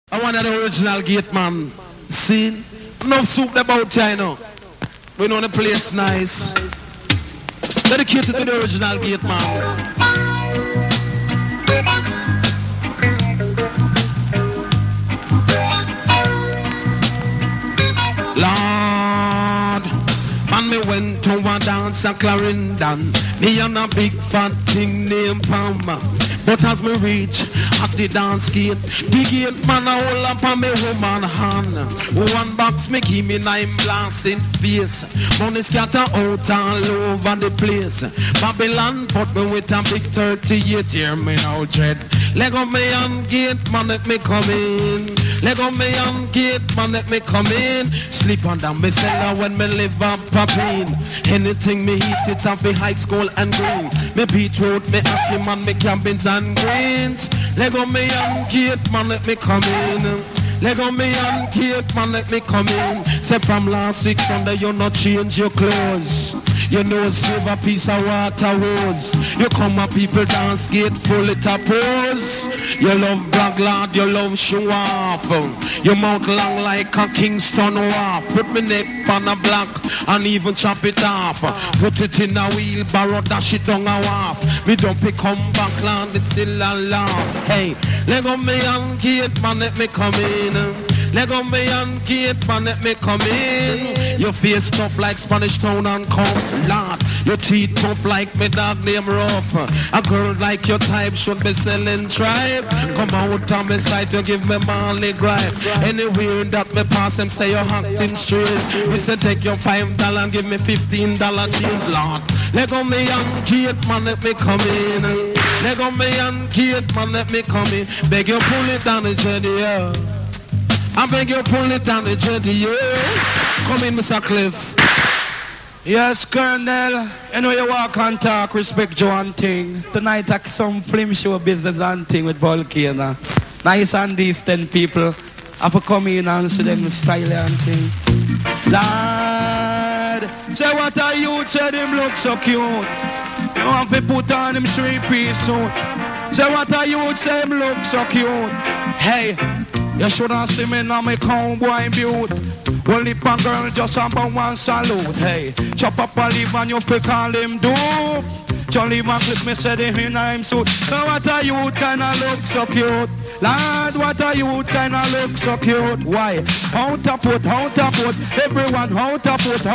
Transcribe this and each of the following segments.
I want the original gate man. See? Enough soup about China. We know the place nice. Dedicated to the original gate man. Lord, man, me went to a dance at Clarendon. Me and a big fat thing named Palmer. But as me reach at the dance gate, the gate man a hold up on me woman hand. One box me give me 9 blasting face. Money scatter out all over the place. Babylon put me with a big 38, hear me now dread. Leg on me and gate man let me come in. Leg on me and gate man let me come in. Sleep under me cellar when me live up popping. Anything me eat it off me high school and green. Me beetroot, me apple man, me cabbage and greens. Leg on me and gate man let me come in. Leg on me and gate man let me come in. Say from last week Sunday you not change your clothes. You know save a piece of water rose. You come a people dance gate full it a pose. You love brag lad, you love show off. Your mouth long like a Kingston wharf. Put me neck on a block and even chop it off. Put it in a wheelbarrow, dash it down a wharf. Me don't pick come back land, it's still a laugh. Hey, leg on me and gate man let me come in. Leg on me and gate man let me come in. Your face tough like Spanish town and come lad. Your teeth tough like me dog name Ruff. A girl like your type should be selling tribe. Come out on me side to give me Marley gripe. Anywhere that me pass them say you're acting straight. We say take your $5 and give me $15 change lad. Leg on me and gate man let me come in. Leg on me and gate man let me come in. Beg you pull it down the journey, yeah. I beg you pull it down the jetty, yeah. Come in, Mr. Cliff. Yes, Colonel. You know you walk and talk, respect Joe and thing. Tonight I some film show business and thing with Volcano. Nice and decent people. Have to come in and see them style and thing. Lord, say what are you? Say them look so cute. You want to put on them 3-piece suit. Say what are you? Say them look so cute. Hey. You shoulda seen me now, me cowboy butte. Only a girl just about one salute. Hey, chop up a leaf and you fi call him dope. Jolly man Cliff me said him in him suit. So what a youth kinda look so cute. Lord, what a youth kinda look so cute. Why? How to put, everyone how to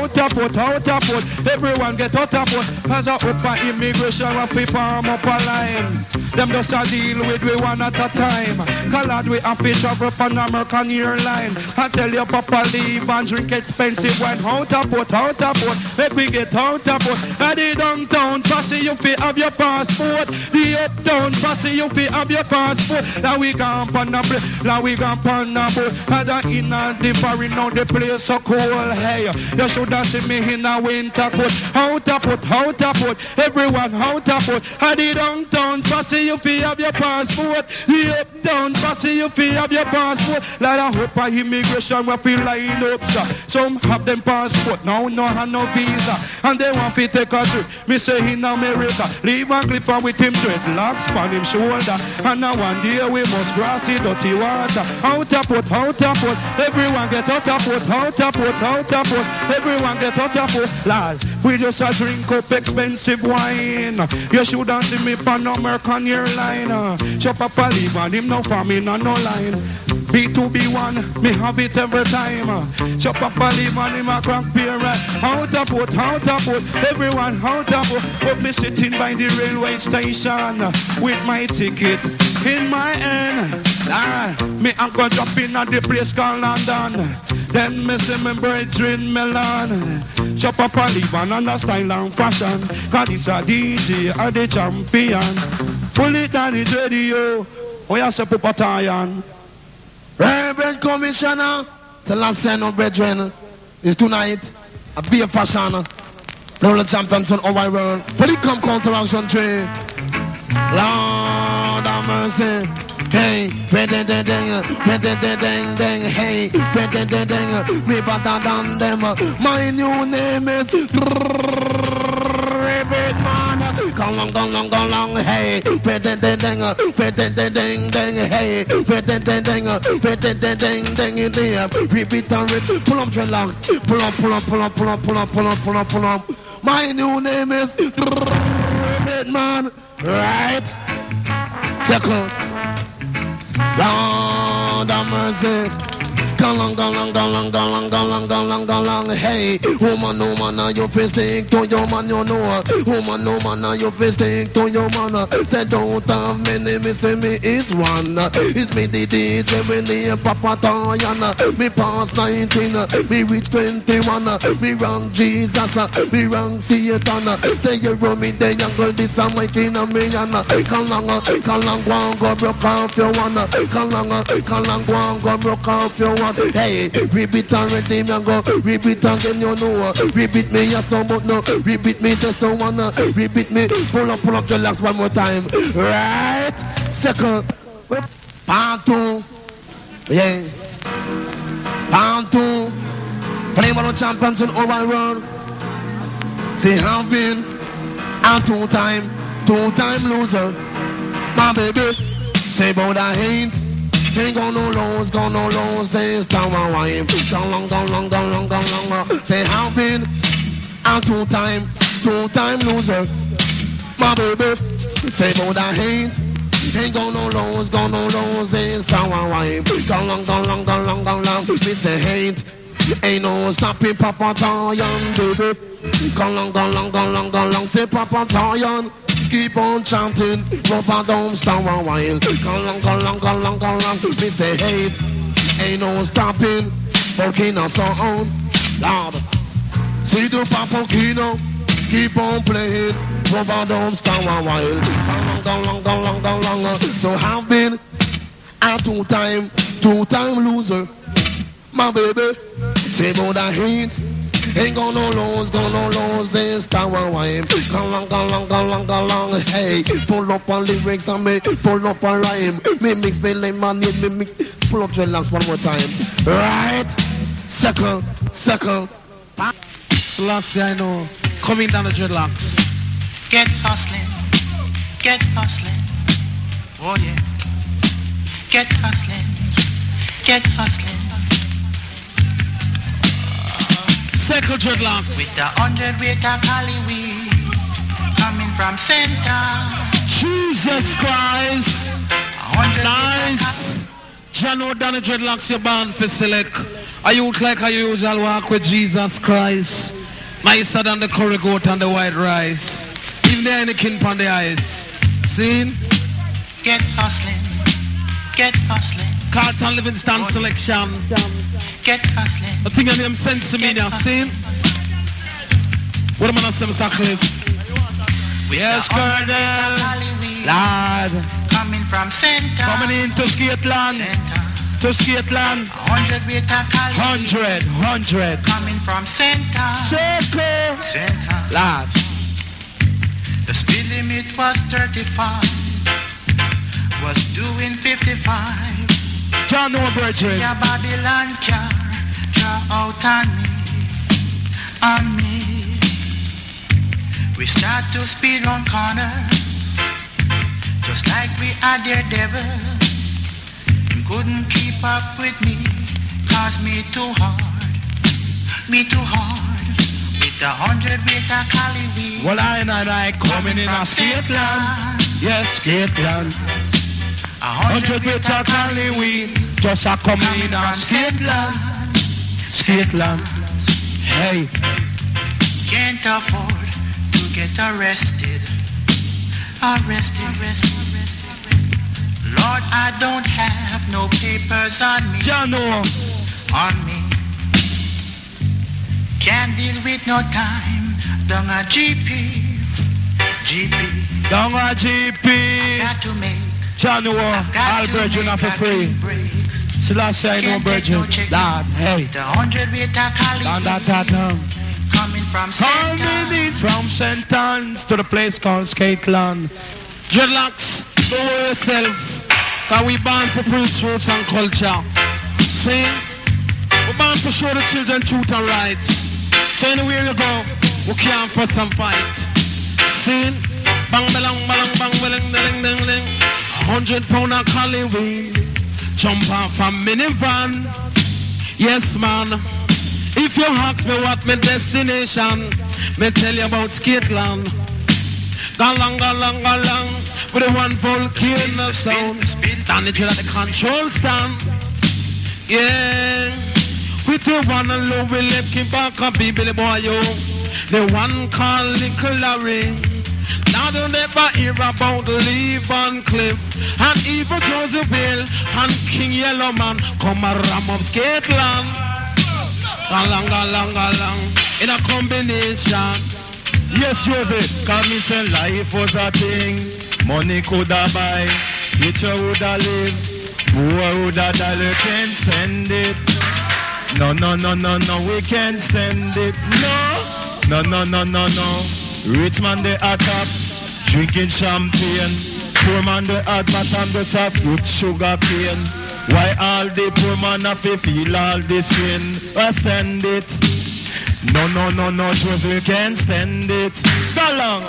put. Everyone get out of put. Cause I open immigration and fi farm up a line. Them just a deal with we one at a time. Cause we have to travel from American airline. I tell you Papa leave and drink expensive wine. How to put. Let me get out of put. At the downtown posse you fi have your passport. The uptown posse you fi have your passport. Now we gone pan the boat. Now we gone pan the boat. And the inner the foreign now the place so cool. Hey, you should have seen me in a winter coat. How to put. Everyone how to put. At the downtown posse you fi have your passport. The uptown posse you fi have your passport. Like I hope a immigration will feel line up. Some have them passport now no have no visa. And they want to take a trip. Me say in America, leave a clipper with him dreadlocks on him shoulder. And now one day we must cross the dirty water. How to put. Everyone get out of put. How to put. Everyone get out of put. Lad, we just a drink up expensive wine. You shouldn't see me for no American airline. Chop up a leave and him no farming on no line. B2B1, me have it every time. Chop up a leave and him a crack beer. How to put. Everyone how to put. But me sitting by the railway station with my ticket in my hand. Me uncle drop in at the place called London. Then me see me brethren Milan. Chop up a leave and under style and fashion. Cause it's a DJ and the champion. Pull it on the radio. Oh yeah, say Papa Tayan. Reverend Commissioner, the last sign of brethren is tonight a beer fashion. Roller champions on our world. But it come counteraction 3. Lord have mercy. Hey, hey, me better than them. My new name is Reverend man. Go long, hey. Ding, hey. Ding, there. Repeat and repeat. Pull up dreadlocks. Pull up. My new name is man. Right? Second. Lord of mercy. Go long, hey. Woman, no man, you face stick to your man, you know. Woman, no man, you face stick to your man. Say don't have many, me say me is one. It's me the DJ, me name Papa Tayana. Me pass 19, me reach 21. Me rank Jesus, me rank Satan. Say you run me the young this a my king of me, Anna. Come long, go broke off your one. Come long, go broke off your one. Hey, repeat already, me go repeat again, you know. Repeat me, yes, so but no. Repeat me, just so one. Repeat me, pull up your legs one more time. Right, second, part two, yeah, part two. Play one of champions in all around. Say have been a two-time loser, my baby. Say but I ain't. Ain't got no lows, this time I want Go long. Say how been a two-time loser, my baby. Say but I ain't got no lows, this time I want Go long. Me say ain't no stopping Papa Tayan, baby. Go long. Say Papa Tayan. Keep on chanting, rubber don't stop a while. Go long. Me say hey, ain't no stopping. Volcano sound, loud. See the Volcano, keep on playing, rubber don't stop a while. Go long. So have been a two-time loser, my baby. Say but I ain't got no lows, this time I want Go long, hey. Pull up on lyrics and me, pull up on rhyme. Me mix me money, me mix. Pull up dreadlocks one more time. Right? Second. Last year I know. Coming down the dreadlocks. Get hustling. Oh yeah. Get hustling. Second dreadlocks. With the 100 weight of Cali weed coming from center. Jesus Christ. 100 Nice. Jano down the dreadlocks you born for select. A youth like a usual walk with Jesus Christ. Nicer than the curry goat and the white rice. If there any king on the ice. Seen? Get hustling. Carlton Livingston selection. Get hustling. I think I name sense to me now, see? What am I saying, Mr. Cliff? Yes, Colonel. Lad. Coming from center. Coming into Skateland. To Skateland. 100 weight of Cali. 100. Coming from center. Center. Lad. The speed limit was 35. Was doing 55. John Noah Brethren. Your Babylon car draw out on me. We start to speed on corners, just like we are daredevils. You couldn't keep up with me, cause me too hard. With the 100 weight of Cali weed. Well, I coming in a Skateland. Yes, Skateland. 100 weight of Cali weed. Just a coming in a Skateland. Hey. Can't afford to get arrested. Lord, I don't have no papers on me. Jano. On me. Can't deal with no time. Down a GP. Down a GP. Got to make. Jano. All Brethren are for free. Selassie, I know Brethren. Lord, hey. The 100 weight of Cali. Coming from St. Anne's to the place called Skateland. Dreadlocks, don't worry yourself. Cause we born for roots and culture. See? We're born to show the children truth and rights. So anywhere you go, we can't fuss and fight. See? Bang, balang, balang, bang, balang, ding, ding, ding. 100 pound of cali weed. Jump off a minivan. Yes, man. If you ask me what my destination, me tell you about Skateland. Galang, galang, galang, with a one volcano sound. Damage at the control stand. Yeah. With the one and low, we left him back a Billy boy, yo. The one called Little Larry. Now don't ever hear about Levon Cliff and even Joseph Bill and King Yellowman come a ram of Skateland. Galang, galang, galang, in a combination. Yes, Joseph, cause me say life was a thing. Money coulda buy, future woulda live. Poor woulda die, we can't stand it. No, no, no, no, no, we can't stand it. No, no, no, no, no, no. Rich man they at top, drinking champagne. Poor man they at bottom, the top with sugar cane. Why all the poor man have to feel all this pain? I stand it. No, no, no, no, just we can't stand it. Go long.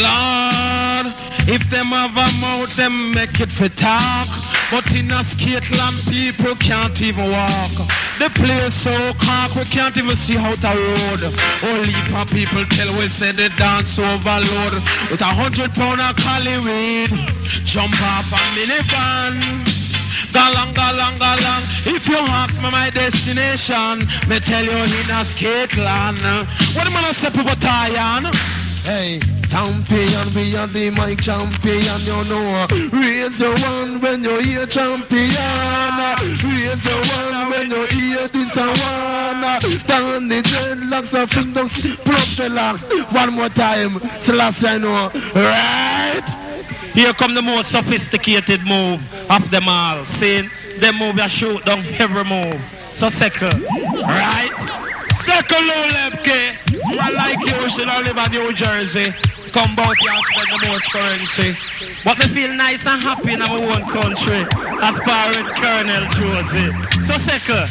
Lord, if them have a mouth, them make it for talk. But in a Skateland, people can't even walk. The place so cock, we can't even see how to road. Only for people tell we say they dance overload. With 100 pound of cali weed, jump off a minivan. Galang, galang, galang. If you ask me my destination, me tell you in a Skateland. What am I gonna say people tie. Hey, champion, we are the mic champion, you know. Raise your one when you hear champion. Raise your one when you hear this one. Down the dreadlocks of fingers, plug the locks. One more time, Celeste, I know. Right? Here come the most sophisticated move of them all. See, them move that shoot down every move. So second, right? Second low lepke. I like you, should I live in New Jersey. Come out here and spend the most currency. But me feel nice and happy in my own country. As far as Colonel Josie. So second,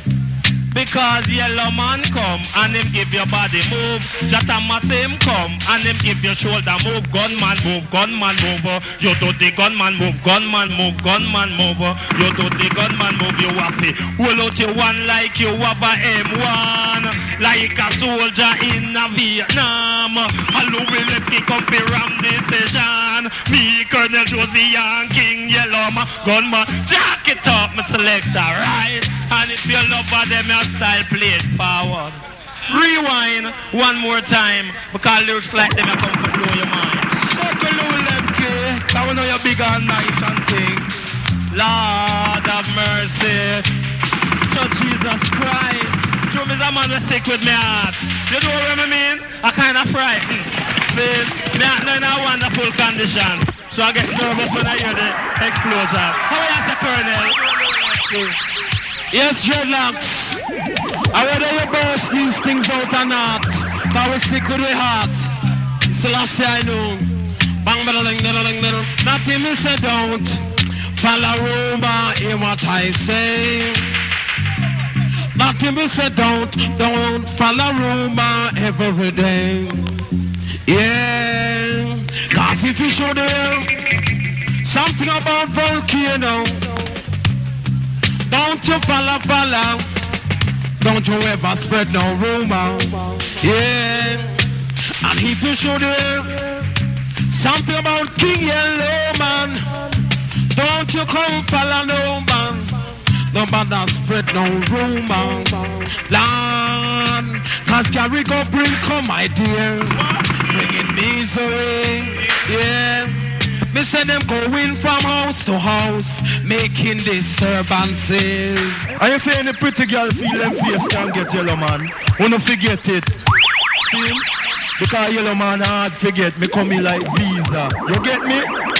because yellow man come and him give your body move. Jatama same come and him give your shoulder move. Gunman move, gunman move. You do the gunman move, gunman move, gunman move. You do the gunman move, you happy. Hold out your one like you have a M1. Like a soldier in a Vietnam. Hello, will let me come be ram the session. Me, Colonel Josie and King Yellowman. Gunman, jack it up, my selector, right? And if you love them, your style play it forward. Rewind one more time, because lyrics like them are come to blow your mind. Circle little lemke, I know you're big and nice and thing. Lord of mercy, to Jesus Christ. True me, a man was sick with me heart. You know what I mean? I kind of frightened. See, me not in a wonderful condition. So I get nervous when I hear the explosion. How are you, Sir Colonel? Yes, dreadlocks. I whether you burst these things out or not, cause we sick with the heart. So last year I know. Bang, bang, bang, bang, bang. Nothing me say don't. Follow rumor, hear what I say. Nothing me say don't follow rumor every day. Yeah, cause if you should hear something about volcano, don't you follow. Don't you ever spread no rumor. Yeah, and if you should hear something about King Yellowman, don't you come follow no man. Nobody spread no rumor. Land, cause Carrico bring come my dear, bringing misery. Yeah, me say them going from house to house, making disturbances. Are you saying the pretty girl feel them face can get yellow man? Wanna forget it? See? Because yellow man hard forget me coming like Visa. You get me?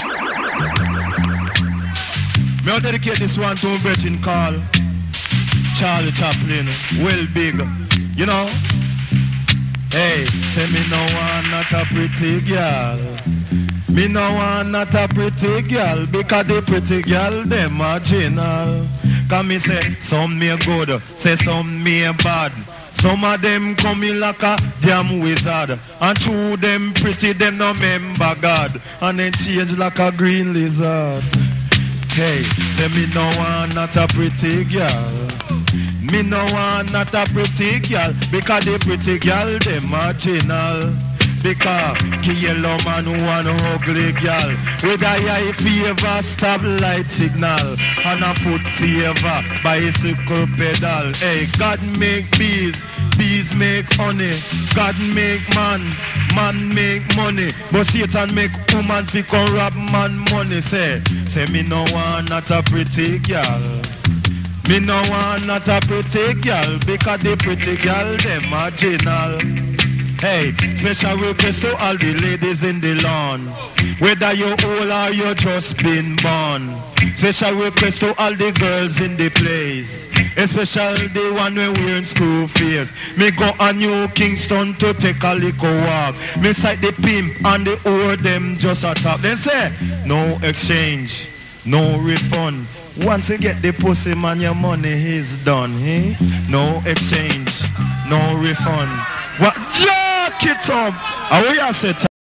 Me I'll dedicate this one to my brethren called Charlie Chaplin. Well big. You know? Hey, say me no one not a pretty girl. Me no want not a pretty girl, because the pretty girl them marginal. Cause me say some me good, say some me bad. Some of them coming like a damn wizard. And through them pretty, them no remember God. And then change like a green lizard. Hey, say me no want not a pretty girl. Me no want not a pretty girl. Because the pretty girl, them marginal. Because the yellow man want ugly girl. With a eye favor, stop light signal. And a foot favor, bicycle pedal. Hey, God make bees, bees make honey. God make man, man make money. But Satan make woman fi come rob man money. Say me no want not a pretty girl. Me no want not a pretty girl. Because the pretty girl, them marginal. Hey, special request to all the ladies in the lawn. Whether you're old or you just been born. Special request to all the girls in the place. Especially the one we wearing school face. Me go a New Kingston to take a little walk. Me sight the pimp and the old them just a top. They say, no exchange, no refund. Once you get the pussy man, your money is done. Eh? No exchange, no refund. What? Jack it up! How you say?